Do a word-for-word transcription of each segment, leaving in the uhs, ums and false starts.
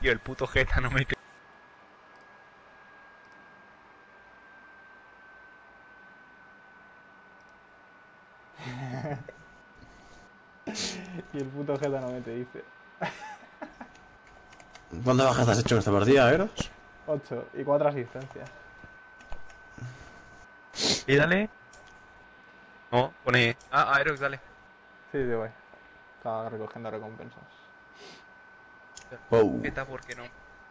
tío, el puto Jeta no me... Y el puto Jeta no me te dice. ¿Cuántas bajas has hecho en esta partida, Eros? ocho y cuatro asistencias. ¿Y dale? No, pone... Ah, Aerox, dale. Sí, sí, voy. Estaba recogiendo recompensas. Wow. Jeta, ¿por qué no?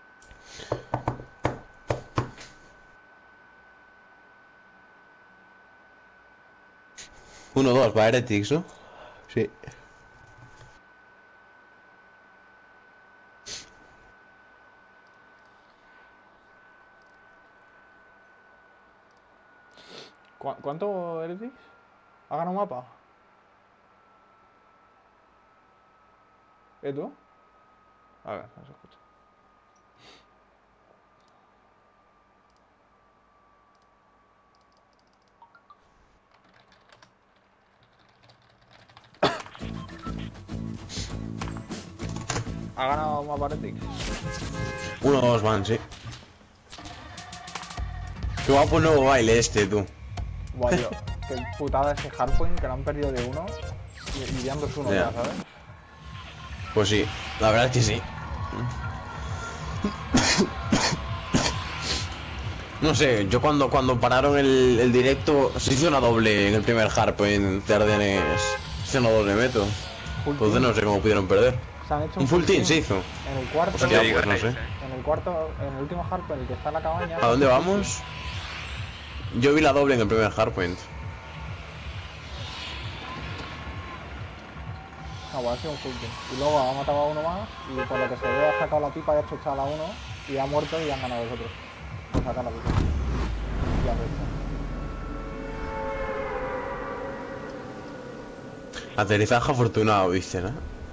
uno dos para Heretics, ¿no? Sí. ¿Cu ¿Cuánto Heretics? ¿Ha ganado un mapa? ¿Eh, tú? A ver, no se escucha. ¿Ha ganado un mapa Heretics? uno dos van, sí. Qué guapo el nuevo baile este, tú. Buah, tío. Qué putada ese hardpoint que lo han perdido de uno. Y, y ya dos uno Ya. ya, ¿sabes? Pues sí, la verdad es que sí. No sé, yo cuando, cuando pararon el, el directo se hizo una doble en el primer hardpoint de Ardenes. Se hizo una doble meto. Full Entonces team. no sé cómo pudieron perder. Se han hecho Un full team se hizo. En el cuarto. Hostia, Diga, pues no sé. eh. En el cuarto, en el último hardpoint, el que está en la cabaña. ¿A dónde vamos? Yo vi la doble en el primer hardpoint. Ah, bueno, ha sido un full team. Y luego ha matado a uno más y por lo que se ve ha sacado la pipa y ha hecho chaval a uno y ha muerto y han ganado los otros. Por sacar la pipa. Y han visto. Aterrizaje afortunado, dicen, ¿eh?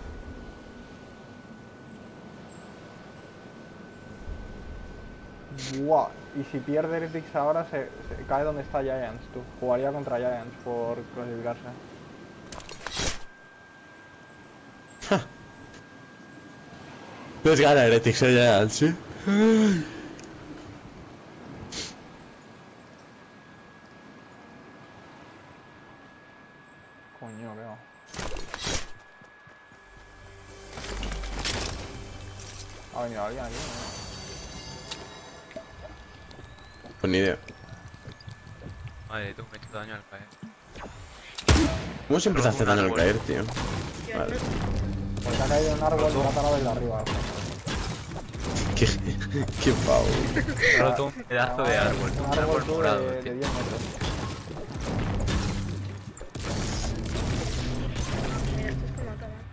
Buah, y si pierde Heretics ahora se, se cae donde está Giants, tú. Jugaría contra Giants por clasificarse. Pues gana Heretics ya, sí. Coño, veo. ¿Ha venido alguien aquí? ¿No? Pues ni idea. Madre, tú me he hecho daño al caer. ¿Cómo se empieza a hacer daño al caer, tío? Vale. Porque ha caído un árbol y me ha parado el de arriba. Qué, qué pavo. Roto un pedazo de árbol, Un un árbol árbol tú morado, de, de tío. diez metros. Mira, esto es como acaba.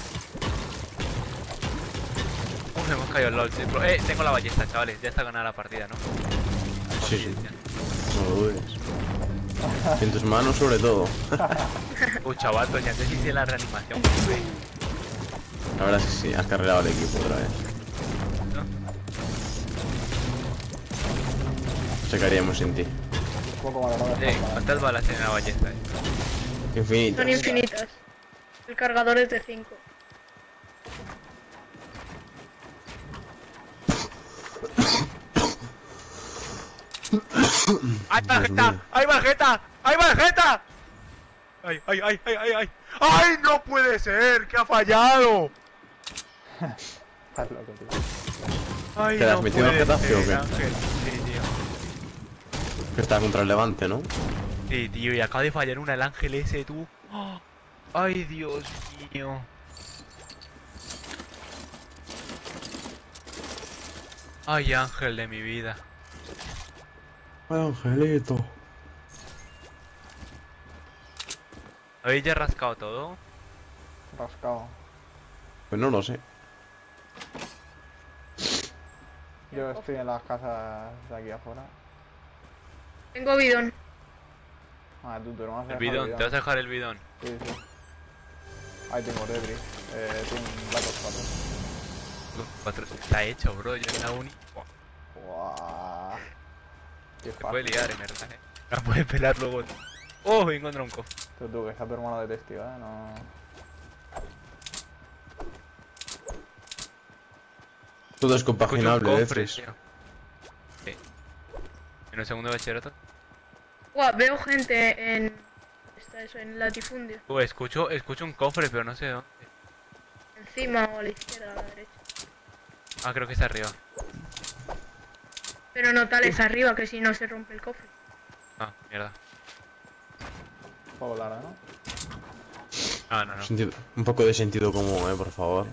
Uf, hemos caído el LOL, sí. Pero, Eh, tengo la ballesta, chavales. Ya está ganada la partida, ¿no? Sí, sí. No lo dudes. En tus manos sobre todo. Uy, chaval, Toña, antes hice la reanimación. Güey. La verdad es que sí, has cargado el equipo otra vez. ¿No? Se caeríamos sin ti. Un poco valorado de Eh, espalda. ¿cuántas balas tiene la ballesta? Eh? Infinito. Son infinitas. El cargador es de cinco. ¡Ay, Dios Vegeta! mío. ¡Ay, Vegeta! ¡Ay, Vegeta! ¡Ay, ay, ay, ay, ay, ay! ¡Ay, no puede ser! ¡Que ha fallado! Estás loco, tío. ¡Ay, ¿Te has no metido en puede Getafe o ser, qué? Ángel! Sí, tío. Que está contra el Levante, ¿no? Sí, tío, y acaba de fallar una el ángel ese, tú. ¡Oh! ¡Ay, Dios mío! ¡Ay, ángel de mi vida! Ay, Angelito. ¿Habéis ya rascado todo? Rascado. Pues no lo sé. Yo estoy en las casas de aquí afuera. Tengo bidón. Ah, tú, tú no vas a El dejar bidón, ¿te vas a dejar el bidón? Sí, sí. Ahí tengo Redri. Eh, tengo un Black Ops cuatro. Uf, cuatro- Está hecho, bro, yo en la uni. Buah, Guau. Qué se puede fácil. liar, en verdad, eh. La puede pelar luego. ¡Oh! He encontrado un cofre. Tú, tú, que está tu hermano de testigo, eh. No. Todo es Escucho un compaginable, cofre, Letris. tío. Sí. En el segundo de bachillerato. Buah, veo gente en... Está eso, en latifundio. Uh, escucho, escucho un cofre, pero no sé dónde. Encima o a la izquierda o a la derecha. Ah, creo que está arriba. Pero no tal es arriba, que si no se rompe el cofre. Ah, mierda. Un poco larga, ¿no? Ah, no, no. Sentido- un poco de sentido común, eh, por favor.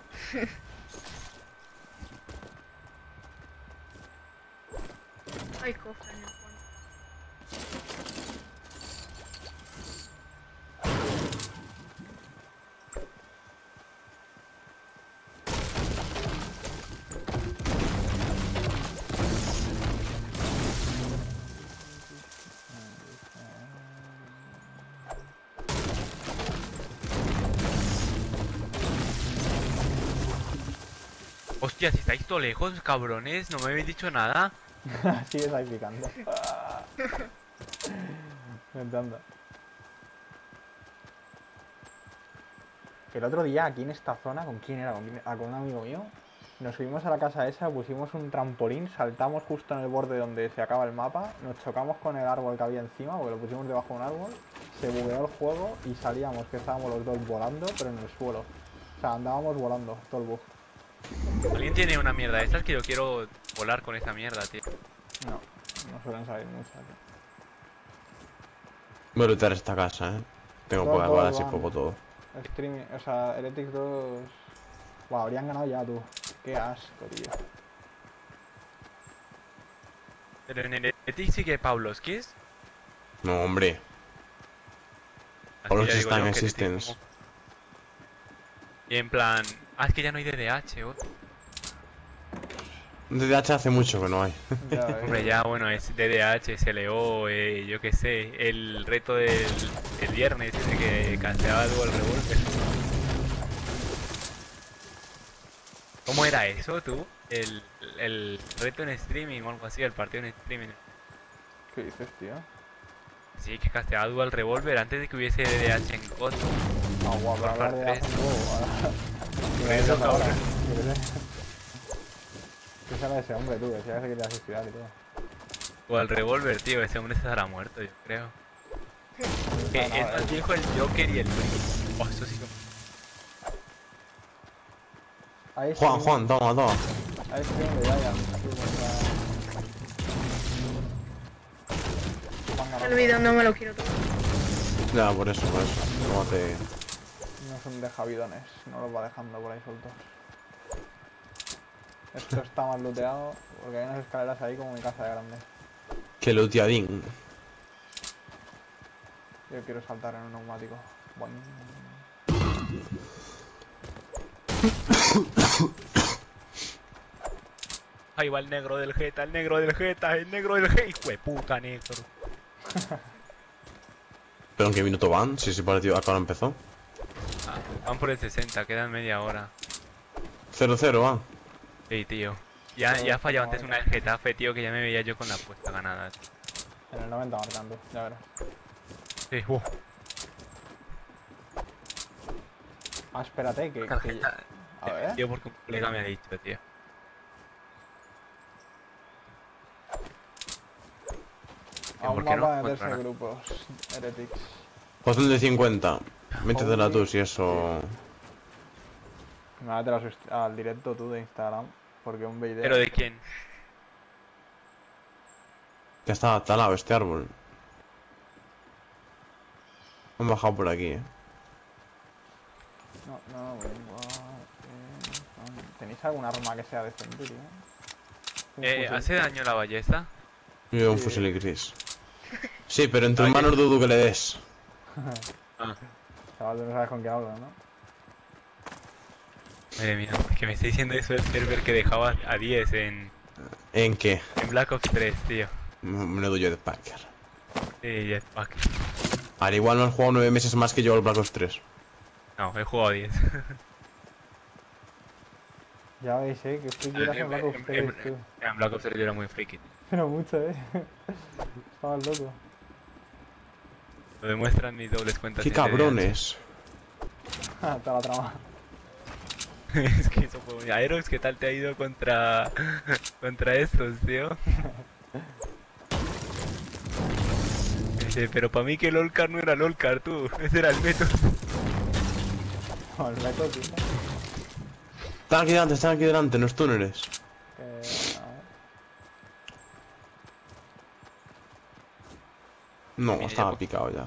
Hay cofre en el fondo. Hostia, si estáis todo lejos, cabrones, no me habéis dicho nada. Sigues ahí picando. Me encanta. El otro día aquí en esta zona, ¿con quién era? ¿Con, quién- ah, con un amigo mío. Nos subimos a la casa esa, pusimos un trampolín, saltamos justo en el borde donde se acaba el mapa, nos chocamos con el árbol que había encima, porque lo pusimos debajo de un árbol, se bugueó el juego y salíamos, que estábamos los dos volando, pero en el suelo. O sea, andábamos volando, todo el bug. Alguien tiene una mierda de estas que yo quiero volar con esta mierda, tío. No, no suelen salir muchas. tío. Voy a lootear esta casa, eh. Tengo Todos, poca todos balas y van. poco todo. Streaming, o sea, Heretics dos... Wow, habrían ganado ya, tú. Qué asco, tío. Pero en el Etic sí que Pablos, ¿qué es? No, hombre. Así Pablos ya digo está yo en que Existence. como- Y en plan... Ah, es que ya no hay D D H, oh. D D H hace mucho que no hay. Ya ves. Hombre, ya, bueno, es D D H, S L O, eh, yo qué sé, el reto del el viernes ese que cancelaba algo el revólver. ¿Cómo era eso, tú? El, el reto en streaming o algo así, el partido en streaming. ¿Qué dices, tío? Sí, que casteaba Dual Revolver antes de que hubiese D D H en C O D. Ah, guau, pero hablar de hace un huevo. Por eso, cabrón. ¿Qué sabe ese hombre, tú? Decía que se quería suicidar y todo. Dual Revolver, tío, ese hombre se estará muerto, yo creo. Que no, es eh. más viejo el Joker y el Blink. Oh, eso sí que... Ahí Juan, stream- Juan, toma, toma. Ahí stream de Giant. Sí, contra- Juan ganó. El vídeo no me lo quiero tomar. Ya, por eso, por eso. Tómate. No son de javidones, no los va dejando por ahí sueltos. Esto está más looteado porque hay unas escaleras ahí como mi casa de grande. Que looteadín. Yo quiero saltar en un neumático. Boing. Ahí va el negro del Jeta, el negro del Jeta, el negro del Jeta. Hijo de puta, negro. ¿Pero en qué minuto van? Si ese partido acá no empezó. Ah, van por el sesenta, quedan media hora. cero cero, va. Sí, tío. Ya, ya ha fallado antes una del Getafe, tío, que ya me veía yo con la apuesta ganada. Tío. En el noventa marcando, ya verás. Sí, uff. Ah, espérate, que... que... Tarjeta. A ver. Tío, porque un colega me ha dicho, tío. A ¿por un qué no? mapa de Contra meterse nada. grupos. Heretics. Fácil de cincuenta. Métetela tú si eso. Me va a meter a su- al directo tú de Instagram. Porque un vídeo. ¿Pero de quién? Ya está talado este árbol. Han bajado por aquí, eh. No, no, vengo. eh, ¿Tenéis algún arma que sea decente, tío? Un Eh, fusil. ¿hace daño la ballesta? Yo un Sí. fusil gris. Sí, pero en tus Oye. manos dudo que le des. Ah, Chaval, tú no sabes con qué hablo, ¿no? madre mía, es que me está diciendo eso el server que dejaba a diez en, ¿En qué? en Black Ops tres, tío. Me lo doy yo de Packer. Sí, Jetpack. Al igual no has jugado nueve meses más que yo al Black Ops tres. No, he jugado a diez. Ya veis, eh, que estoy quieras en Black Ops En- tres, en- tú. En Black Ops tres yo era muy friki. Pero mucho, eh. Estabas loco. Lo demuestran mis dobles cuentas. ¡Qué en T D A H. cabrones! Está la trama. Es que eso fue muy... Aerox, ¿qué tal te ha ido contra... contra estos, tío? Dice, pero para mí que el Olcar no era el Olcar, tú. Ese era el método. No, el método, tío. Están aquí delante, están aquí delante, en los túneles. Que... a ver. No, Mira, estaba ya- picado ya.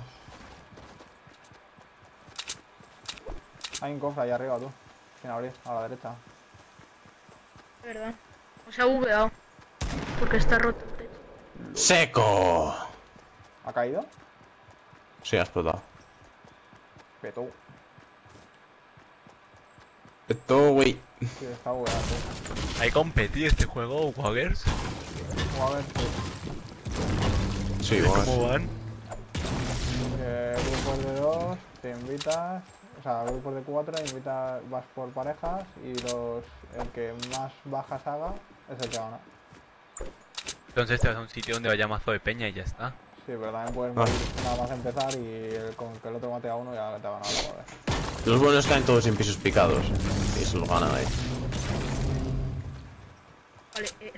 Hay un cofre ahí arriba, tú. Sin abrir, a la derecha. De verdad. O sea, ha bugueado. Porque está roto el techo. ¡Seco! ¿Ha caído? Sí, ha explotado. Petó. Esto, güey. Sí, está bugueado, tú. ¿Hay competido este juego, Waggers? Vamos a ver, sí. Sí, bueno, ¿Cómo sí. van? Eh, grupos de dos, te invitas, o sea, grupos de cuatro, invitas, vas por parejas y los el que más bajas haga es el que gana. Entonces te vas a un sitio donde vaya mazo de peña y ya está. Sí, pero también puedes Ah. morir nada más empezar y el- con que el otro mate a uno ya te ha ganado la vez. Los buenos caen todos en pisos picados. Y se lo ganan ahí. Vale, eh.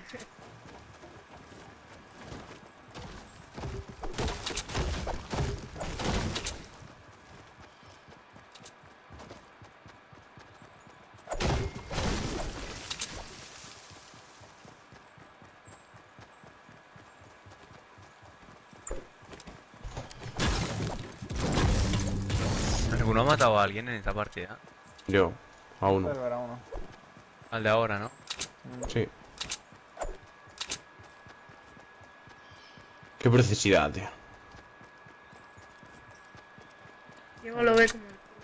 ¿Alguno ha matado a alguien en esta partida? Yo, a uno. Pero era uno. Al de ahora, ¿no? Sí. Qué precisidad, tío. Diego lo ve como...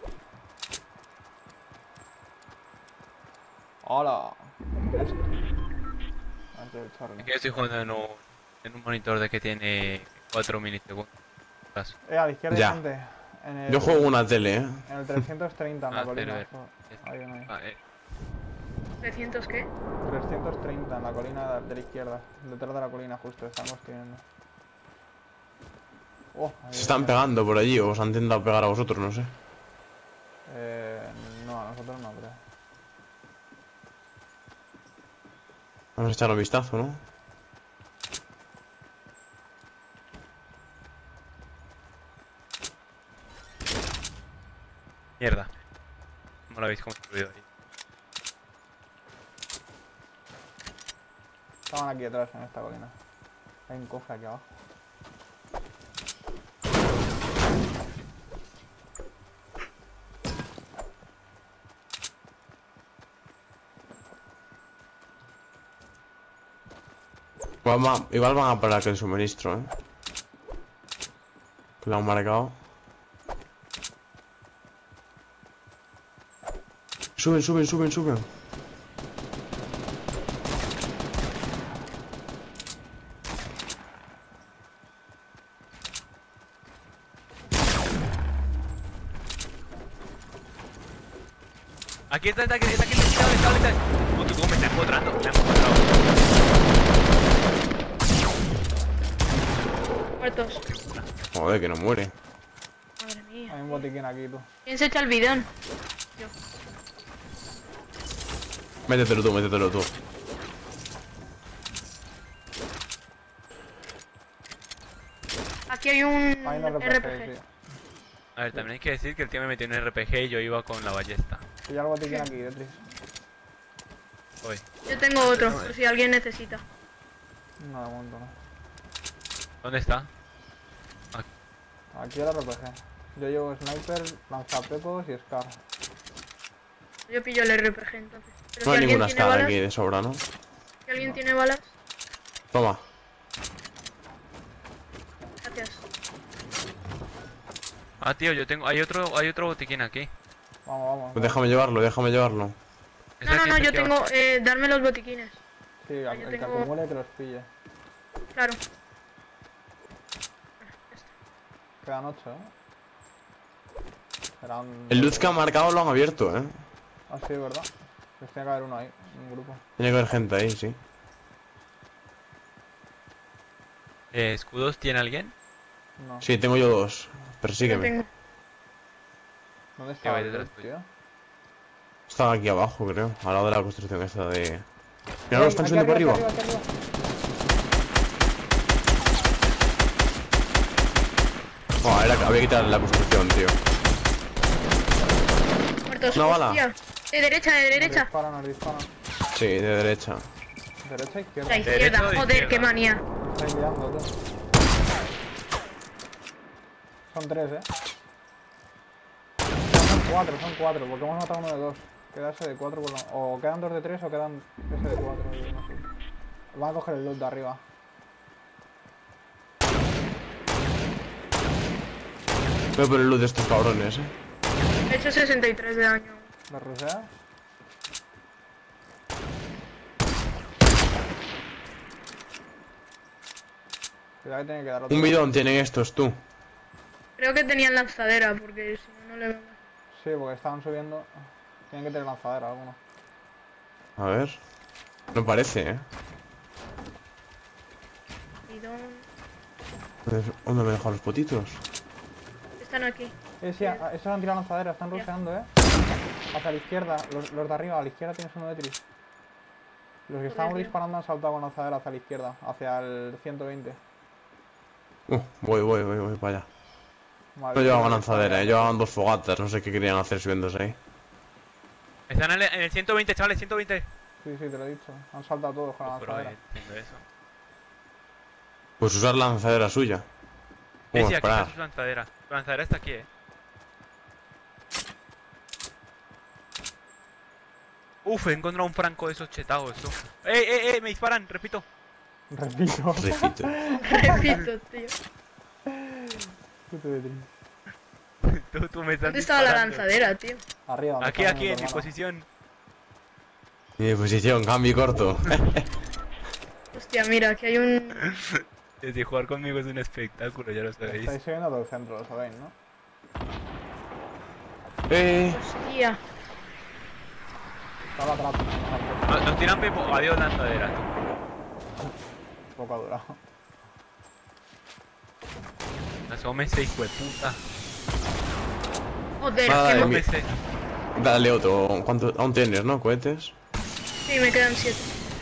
¡Hola! Esto. Antes del Charlie. Es que estoy jugando en un, en un monitor de que tiene cuatro milisegundos. Eh, a la izquierda Ya. hay gente. En el, Yo juego una tele, eh. en el trescientos treinta en la Ah, colina. espera, a Hay uno ahí. Ah, eh, ¿trescientos qué? trescientos treinta en la colina de la izquierda. Detrás de la colina justo, están construyendo. Oh, ahí Se están viene. pegando por allí o os han intentado pegar a vosotros, no sé. Eh, no, a nosotros no, creo. Vamos a echar un vistazo, ¿no? mierda. ¿Cómo lo habéis construido ahí? Estaban aquí detrás en esta colina. Hay un cofre aquí abajo. Igual, va- igual van a parar que el suministro, eh. Que lo han marcado. Suben, suben, suben, suben. Aquí está, está aquí, está aquí, está aquí, está aquí, está aquí. ¿Cómo, cómo me está encontrando? Me ha encontrado. Muertos. Joder, que no muere. Madre mía. Hay un botiquín aquí, tú. ¿Quién se echa el bidón? Yo. Métetelo tú, métetelo tú. Aquí hay un Hay un R P G, R P G. sí. A ver, también hay que decir que el tío me metió en un R P G y yo iba con la ballesta. Pilla el botiquín aquí, Tetris. Hoy. Yo tengo otro, por si alguien necesita. No, de momento no. ¿Dónde está? Aquí el R P G. Yo llevo sniper, lanzapepos y Scar. Yo pillo el R P G entonces. Pero No si hay alguien ninguna tiene escala balas, aquí de sobra, ¿no? si alguien tiene balas, Toma. gracias. Ah, tío, yo tengo... Hay otro, hay otro botiquín aquí. Vamos, vamos. Pues déjame llevarlo, déjame llevarlo. Es No, no, aquí, no, es yo aquí tengo... abajo. Eh, darme los botiquines. Sí, yo el que tengo- acumule que los pille. Claro. Quedan ocho, ¿eh? Serán... El luz que ha marcado lo han abierto, eh. Ah, sí, ¿verdad? Pues tiene que haber uno ahí, un grupo. Tiene que haber gente ahí, sí. Eh, ¿Escudos tiene alguien? No. Sí, tengo yo dos. No Persígueme. tengo. ¿Dónde Eh, Que va está el detrás luz, tuyo. tío? Estaba aquí abajo, creo. Al lado de la construcción esta de... Mira, Ahí, lo están aquí subiendo por arriba. aquí arriba, aquí arriba. Oh, era, había que quitar la construcción, tío. Muertos. Una bala. Hostia. De derecha, de Nos derecha. disparan, nos disparan. Sí, de derecha. Derecha, izquierda. La Derecha izquierda. o de Joder, izquierda. qué manía. Está guiando, tú. Son tres, eh. No, son cuatro, son cuatro, porque hemos matado uno de dos. Queda ese de cuatro por lo... O quedan dos de tres o quedan ese de cuatro. Yo no sé. Van a coger el loot de arriba. Voy a poner luz de estos cabrones, eh. He hecho sesenta y tres de daño. ¿Los ruseas? Cuidado que tiene que dar otro. Un bidón tienen estos, tú. Creo que tenían lanzadera, porque si no, no le veo. Sí, porque estaban subiendo. Tienen que tener lanzadera alguno. A ver. No parece, eh. Bidón. ¿Dónde me he dejado los potitos? Están aquí. Eh, sí, a- a- esos han tirado lanzadera, están Ya. rusheando, eh. Hacia la izquierda, los, los de arriba, a la izquierda tienes uno de tris. Los que estábamos tío. disparando han saltado con lanzadera hacia la izquierda, hacia el ciento veinte. Uh, voy, voy, voy, voy para allá. Vale, No llevaban pues, lanzadera, eh. Llevaban dos fogatas. No sé qué querían hacer subiéndose ahí. Están en el, en el ciento veinte, chavales, ciento veinte. Sí, sí, te lo he dicho. Han saltado todos con la Oh, pero lanzadera. entiendo eso. Pues usar la lanzadera suya. Sí, ¿Cómo sí, aquí esperar? está su lanzadera. Su lanzadera está aquí, eh. Uf, he encontrado un franco de esos chetados, tú. ¡Eh, eh, eh! Me disparan, repito. Repito. Repito. Repito, tío. Puto de tris. Tú, tú me estás ¿Dónde estaba la disparando. Arriba, lanzadera, tío? donde Aquí, está aquí, en tu mi hermano. posición. Mi posición, cambio corto. Hostia, mira, aquí hay un... Desde jugar conmigo es un espectáculo, ya lo sabéis. Estáis subiendo todo el centro, lo sabéis, ¿no? eh. Hostia. Está la trapa. Nos, nos tiran pepo. Adiós, lanzadera. Poco ha durado. Asómese, hijo de puta. Joder, Nada que de no... mí. Asómese. Dale otro. ¿Cuánto? Aún tienes, ¿no? Cohetes. Sí, me quedan siete.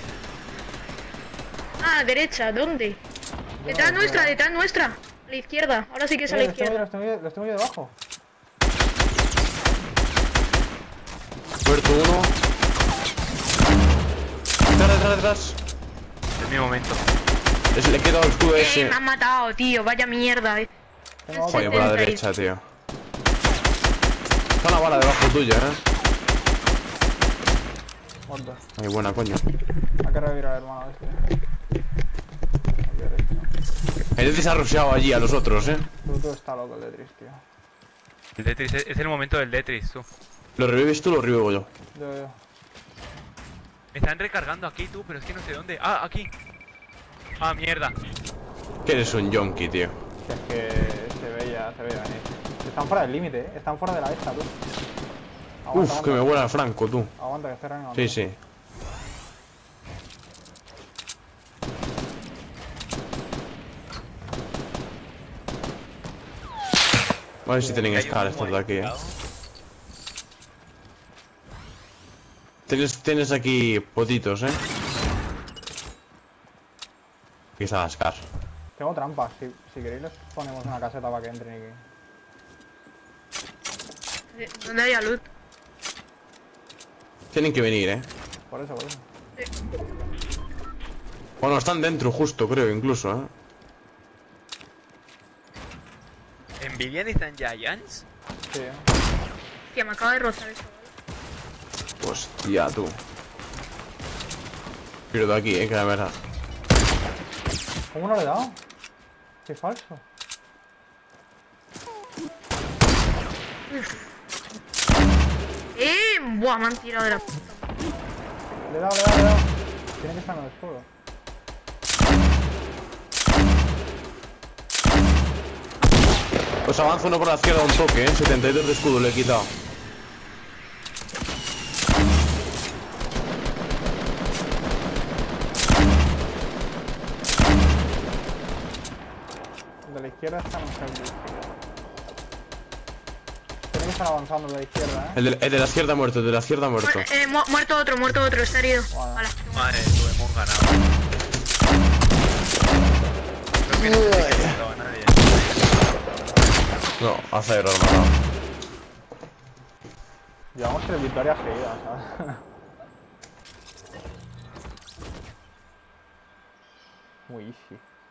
Ah, derecha, ¿dónde? Detrás nuestra, detrás nuestra. A la izquierda, ahora sí que es a la Eh, los tengo yo, izquierda. los tengo yo, los tengo yo debajo. Muerto uno. Detrás, detrás, detrás. Es mi momento. Es, le he quedado el escudo Eh, ese. me han matado, tío, vaya mierda. eh. Tengo otro. Joder, por la setenta y- derecha, tío. Está una bala debajo tuya, eh. Muerto. Ay, buena, coño. Hay que revivir al hermano este. Aquí derecho. El Tetris ha rusheado allí a los otros, eh. Pluto está loco el de tris, tío. El Tetris, es es el momento del Tetris, tú. ¿Lo revives tú o lo revivo yo? Yo, yo. Me están recargando aquí, tú, pero es que no sé dónde. Ah, aquí. Ah, mierda. Que eres un yonki, tío. Es que se veía, se veía venir. Están fuera del límite, eh. Están fuera de la esta, tú. Aguanta, Uf, que me aguanta. vuela el franco, tú. Aguanta, que estoy renegando. Sí, sí. A ver si tienen Hay un estar humo estos ahí, de aquí, eh. cuidado. Tienes, tienes aquí potitos, eh. Quizá Ascar. Tengo trampas. Si, si queréis les ponemos una caseta para que entren y que... Eh, ¿Dónde hay loot? Tienen que venir, eh. Por eso, por eso. Bueno, están dentro justo, creo, incluso, eh. ¿Envidian están Giants? Sí, eh. Hostia, me acaba de rozar eso, ¿vale? Hostia, tú. Pero de aquí, eh, que la verdad. ¿Cómo no le he dado? Qué falso. Eh, buah, me han tirado de la puta. Le he dado, le he dado, le he dado. Tiene que estar en el suelo. Pues avanza uno por la izquierda un toque, eh. setenta y dos de escudo le he quitado. El De la izquierda está en el centro. Tiene que estar están avanzando de la izquierda, ¿eh? El de, el de la izquierda muerto, el de la izquierda muerto. Mu- eh, mu- muerto otro, muerto otro, está herido. Bueno. Vale. Madre, tú hemos ganado. Creo que no se ha quitado a nadie. No, a cero, hermano. Llevamos tres victorias seguidas, ¿sabes? Muy easy.